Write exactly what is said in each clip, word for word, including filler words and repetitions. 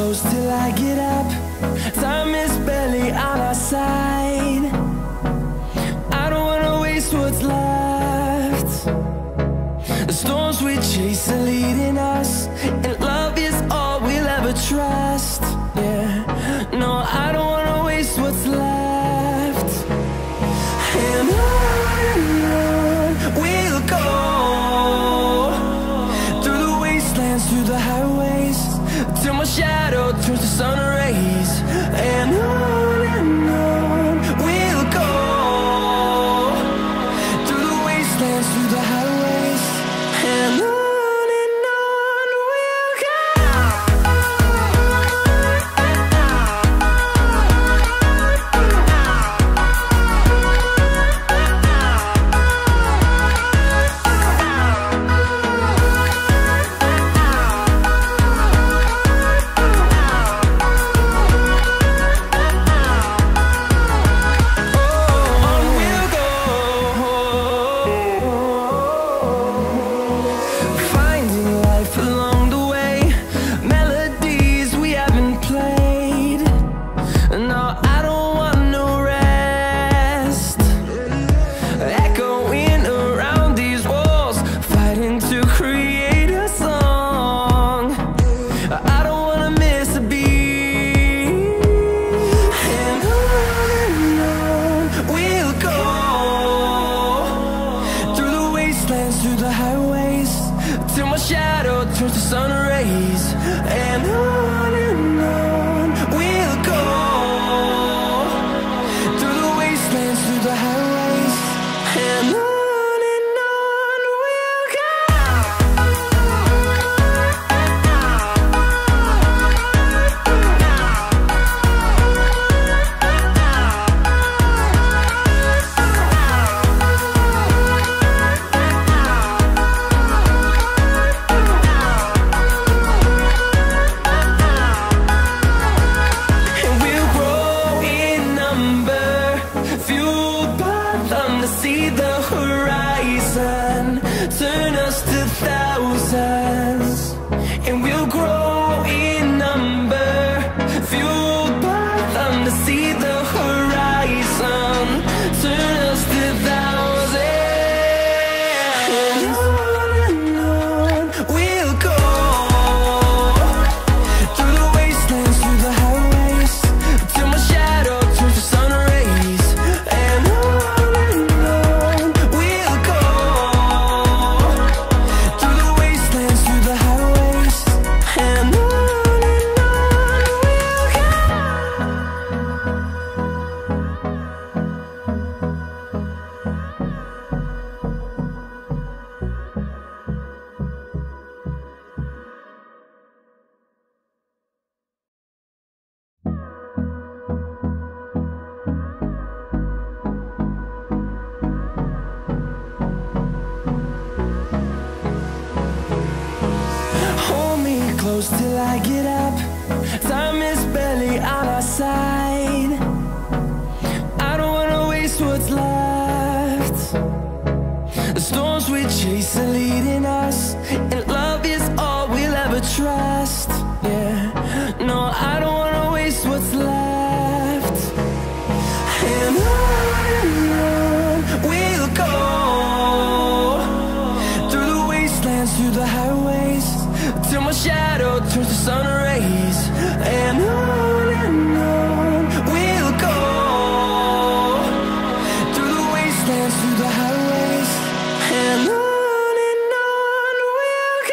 close till I get up. Time is barely on our side. I don't wanna waste what's left. The storms we chase are leading us, and love is all we'll ever trust. Yeah, no, I don't wanna waste what's left. And on and on we'll go, through the wastelands, through the highways, till my shadow turns to sun rays. And on and on we'll go, through the wastelands, through the highways, and on. Through the highways, till my shadow turns to sun rays. And on and on we'll go, through the wastelands, through the highways, and on. See the horizon turn us to thousands, and we'll grow in number, fueled by them. To see the horizon turn us to thousands, and on and on we'll go, through the wastelands, through the highways, till my shadow turns to sun rays. And on close till I get up. Time is barely on our side. I don't wanna waste what's left. The storms we chase are leading us, and love is all we'll ever trust. Yeah, no, I don't wanna waste what's left. And on and on we'll go, through the wastelands, through the highways, till my shadow turns to sun rays. And on and on we'll go, through the wastelands, through the highways, and on and on we'll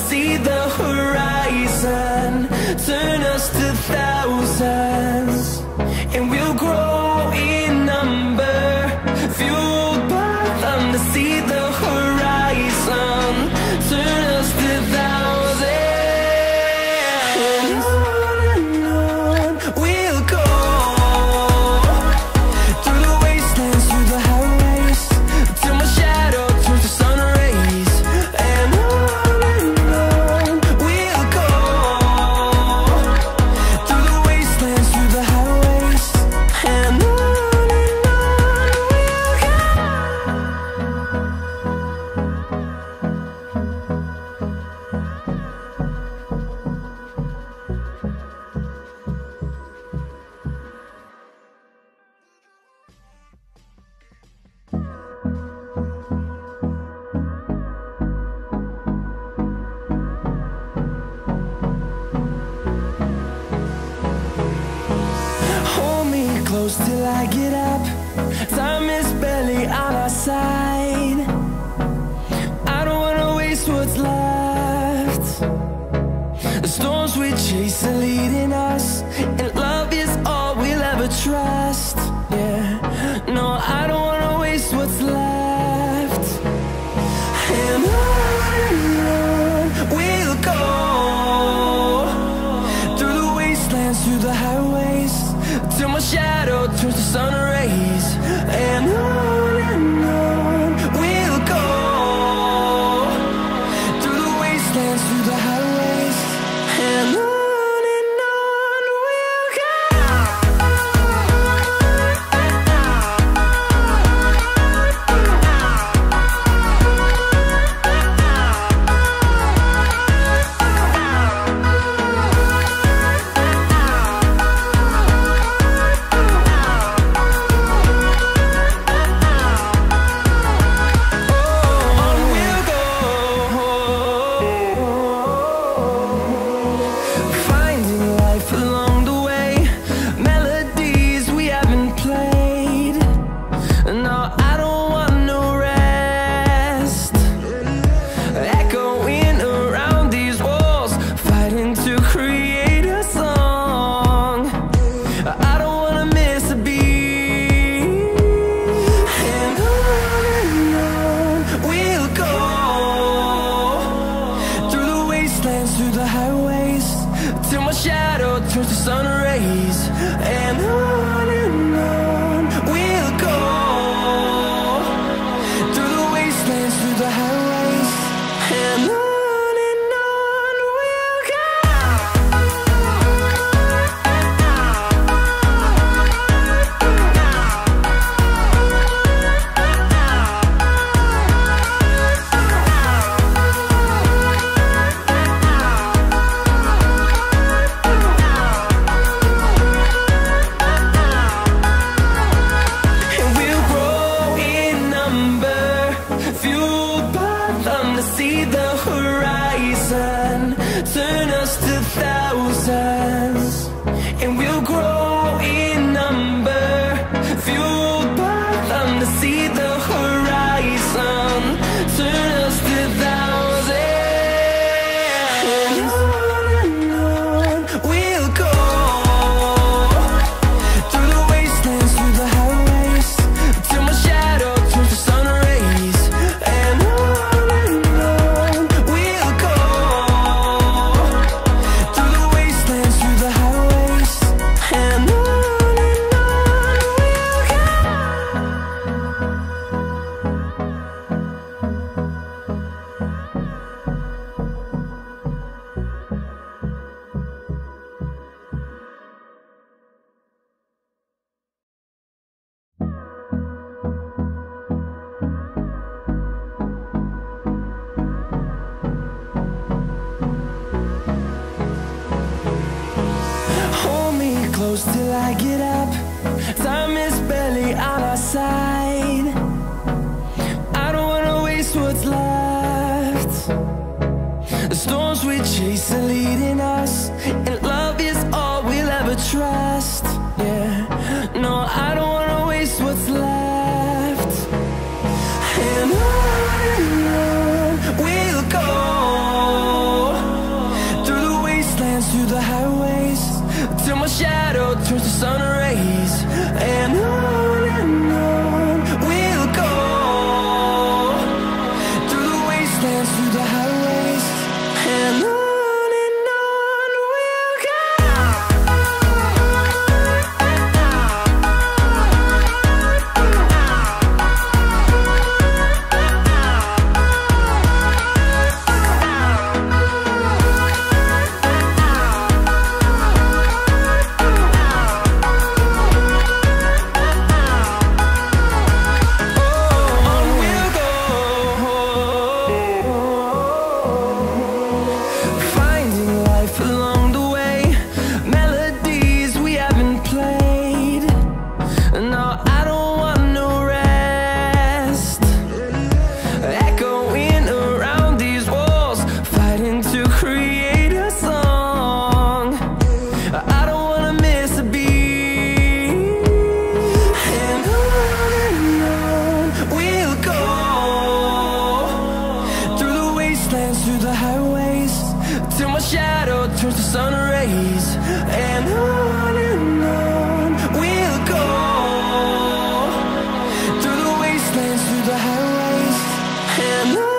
see the horizon, turn us to thousands, and we'll grow in number, fueled by them to see the horizon, turn us to thousands. And on and on we'll go, through the wastelands, through the highways, till my shadow turns to sun rays. And on and on we'll go, through the wastelands, through the highways. And on and on we'll go. Hold me close till I get up. Time is barely on our side. I don't wanna waste what's left. The storms we chase are leading us, and love is all we'll ever trust. Yeah, no, I don't wanna waste what's left. And on and on we'll go, through the wastelands, through the highways, till my shadow turns to sun rays. And on and on we'll go, through the wastelands, through the highways. And on and on we'll go. On we'll go, finding life along the way, melodies we haven't played. No, I don't want no rest, echoing around these walls, fighting to create a song. I don't wanna miss a beat. And on and on we'll go, through the wastelands, through the highways, till my shadow turns to sun rays. And on and on we'll go, through the wastelands, through the highways. And on and on we'll go. And we'll grow in number, fueled by them to see the horizon, turn us to thousands. And we'll grow in number, fueled by them to see the horizon, turn us to thousands. And on and on we'll go, through the wastelands, through the highways, till my shadow turns to sun rays. And on and on we'll go, through the wastelands, through the highways. And on and on we'll go. Hold me close till I get up. Time is barely on our side. I don't wanna waste what's left. The storms we chase are leading us, and love is all we'll ever trust. Yeah, no, I don't wanna waste what's left. And on and on we'll go, wastelands, through the highways, and on. Through the highways, till my shadow turns to sun rays, and on and on we'll go. Through the wastelands, through the highways, and on.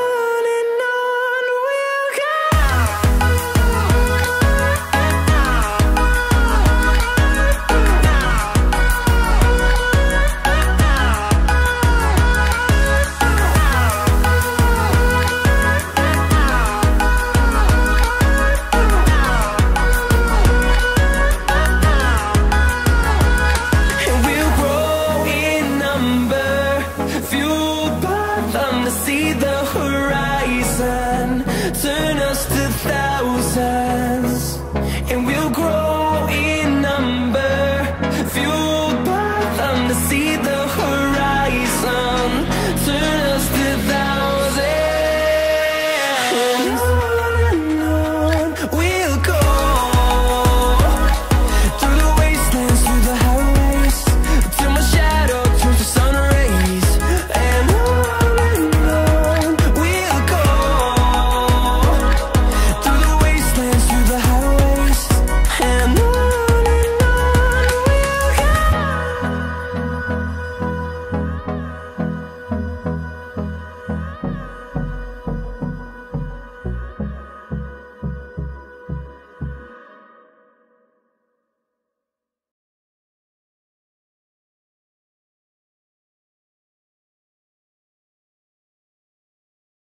See the horizon turn